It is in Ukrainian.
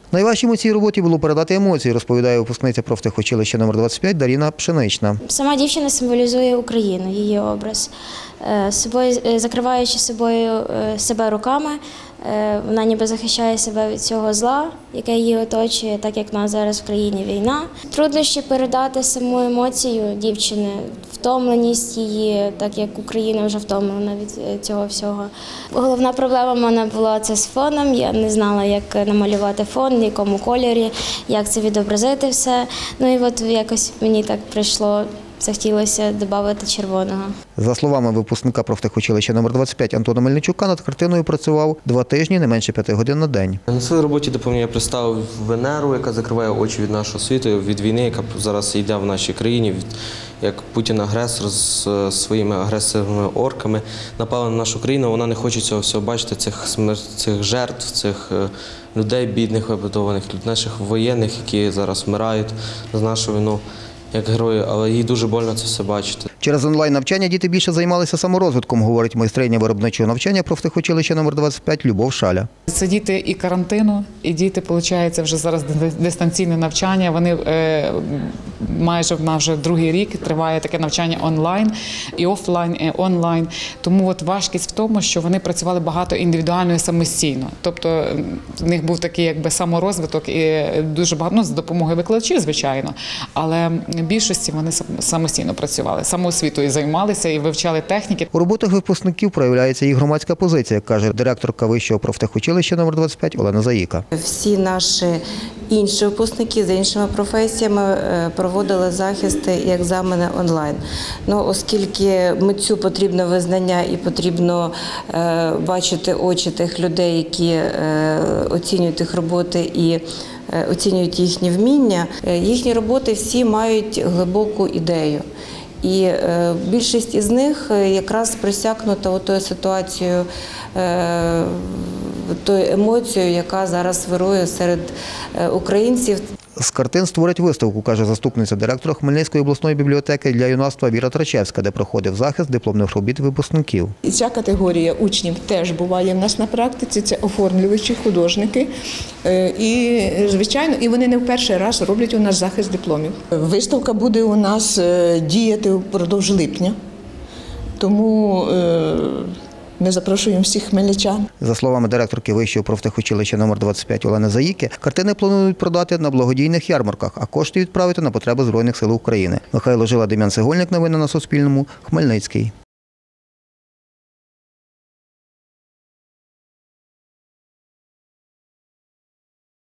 Найважчим у цій роботі було передати емоції, розповідає випускниця профтехучилища номер 25 Даріна Пшенична. Сама дівчина символізує Україну, її образ. Закриваючи себе руками, вона ніби захищає себе від цього зла, яке її оточує, так як в нас зараз в країні війна. Труднощі передати саму емоцію дівчини, втомленість її, так як Україна вже втомлена від цього всього. Головна проблема в мене була це з фоном. Я не знала, як намалювати фон, в якому кольорі, як це відобразити все. Ну і от якось мені так прийшло. Захотілося додати червоного. За словами випускника профтехучилища номер 25 Антона Мельничука, над картиною працював 2 тижні, не менше 5 годин на день. На своїй роботі я представив Венеру, яка закриває очі від нашого світу, від війни, яка зараз йде в нашій країні, як Путін-агресор з своїми агресивними орками напали на нашу країну. Вона не хоче цього всього бачити, цих жертв, цих людей бідних, вибудованих, наших воєнних, які зараз вмирають за нашу війну. Як герої, але їй дуже больно це все бачити. Через онлайн-навчання діти більше займалися саморозвитком, говорить майстриня виробничого навчання профтехучилища номер 25 Любов Шаля. Це діти і карантину, і діти, виходить, вже зараз дистанційне навчання. Вони майже в нас вже другий рік триває таке навчання онлайн, і офлайн, і онлайн. Тому от важкість в тому, що вони працювали багато індивідуально і самостійно. Тобто в них був такий якби саморозвиток і дуже багато, з допомогою викладачів, звичайно, але в більшості вони самостійно працювали, самоосвітою займалися і вивчали техніки. У роботах випускників проявляється і громадська позиція, каже директорка вищого профтехучилища номер 25 Олена Заїка. Всі наші інші випускники за іншими професіями проводили захисти і екзамени онлайн. Оскільки митцю потрібно визнання і потрібно бачити очі тих людей, які оцінюють їх роботи і оцінюють їхні вміння, їхні роботи всі мають глибоку ідею. І більшість із них якраз просякнута тою ситуацією, тою емоцією, яка зараз вирує серед українців. З картин створять виставку, каже заступниця директора Хмельницької обласної бібліотеки для юнацтва Віра Трачевська, де проходив захист дипломних робіт випускників. І ця категорія учнів теж буває в нас на практиці, це оформлювачі, художники. І, звичайно, і вони не в перший раз роблять у нас захист дипломів. Виставка буде у нас діяти впродовж липня, тому ми запрошуємо всіх хмельничан. За словами директорки вищого профтехучилища номер 25 Олени Заїки, картини планують продати на благодійних ярмарках, а кошти відправити на потреби Збройних сил України. Михайло Жила, Дем'ян Цегольник. Новини на Суспільному. Хмельницький.